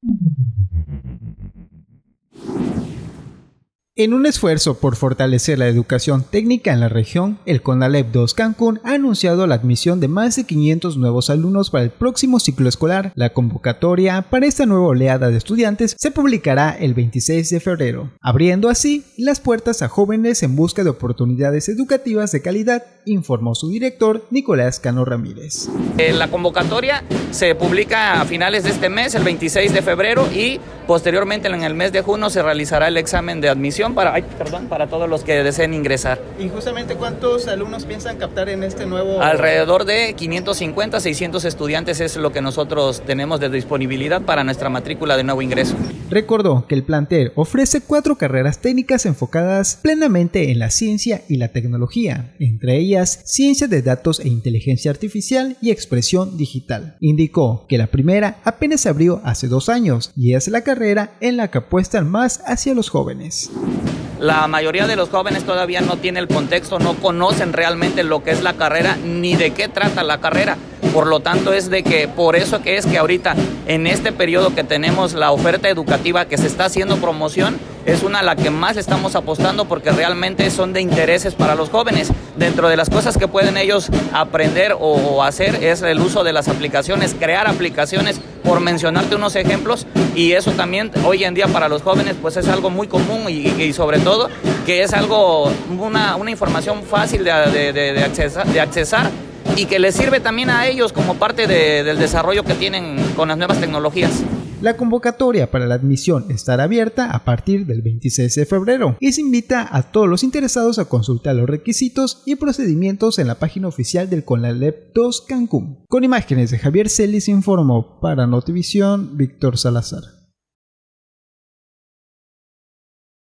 En un esfuerzo por fortalecer la educación técnica en la región, el CONALEP 2 Cancún ha anunciado la admisión de más de 500 nuevos alumnos para el próximo ciclo escolar. La convocatoria para esta nueva oleada de estudiantes se publicará el 26 de febrero, abriendo así las puertas a jóvenes en busca de oportunidades educativas de calidad, informó su director Nicolás Cano Ramírez. La convocatoria se publica a finales de este mes, el 26 de febrero, y posteriormente en el mes de junio se realizará el examen de admisión para todos los que deseen ingresar. ¿Y justamente cuántos alumnos piensan captar en este nuevo...? Alrededor de 550, 600 estudiantes es lo que nosotros tenemos de disponibilidad para nuestra matrícula de nuevo ingreso. Recordó que el plantel ofrece 4 carreras técnicas enfocadas plenamente en la ciencia y la tecnología, entre ellas ciencia de datos e inteligencia artificial y expresión digital. Indicó que la primera apenas se abrió hace 2 años y es la carrera en la que apuestan más hacia los jóvenes. La mayoría de los jóvenes todavía no tiene el contexto, no conocen realmente lo que es la carrera ni de qué trata la carrera. Por lo tanto, por eso es que ahorita en este periodo que tenemos la oferta educativa que se está haciendo promoción, es una a la que más le estamos apostando porque realmente son de intereses para los jóvenes. Dentro de las cosas que pueden ellos aprender o hacer es el uso de las aplicaciones, crear aplicaciones, por mencionarte unos ejemplos, y eso también hoy en día para los jóvenes pues es algo muy común y sobre todo que es algo, una información fácil de accesar y que les sirve también a ellos como parte del desarrollo que tienen con las nuevas tecnologías. La convocatoria para la admisión estará abierta a partir del 26 de febrero y se invita a todos los interesados a consultar los requisitos y procedimientos en la página oficial del CONALEP 2 Cancún. Con imágenes de Javier Celis informó para Notivisión Víctor Salazar.